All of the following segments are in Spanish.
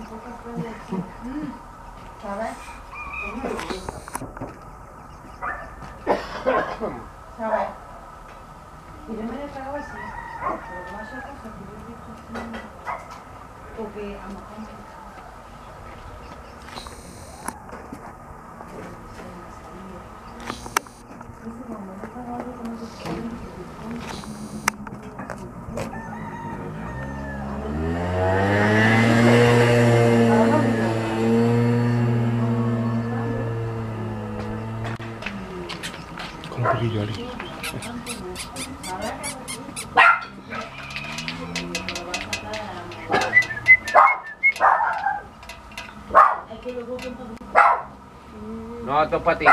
¿Sabes? ¿Sabes? Y yo me le trago así. Pero más cosas que yo he visto así. Porque a lo mejor con un poquillo ahí. No, esto es para ti.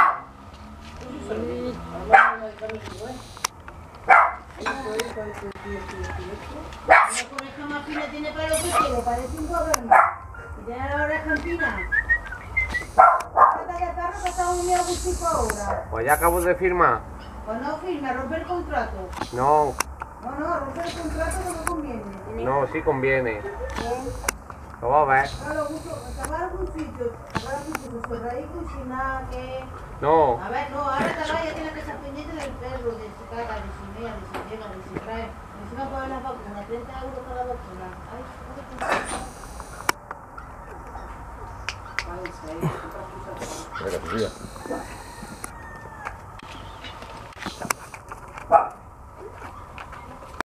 la oreja más fina tiene para lo que quiero, parece un gobierno. Y tiene la oreja empinada. ¿Qué perro que está un gustico ahora? Pues ya acabo de firmar. Pues no firma, rompe el contrato. No, No, rompe el contrato que no conviene. no, sí conviene. Lo vas a ver. Claro, acabar algún sitio, cerradito y sin nada que... No, A ver, no, ahora ya tiene que estar pendiente del perro, de si caga, de si mea, de si llega, de si trae. Encima pagar las vacunas, 30 euros cada vacuna. Ay, Venga, pues ya.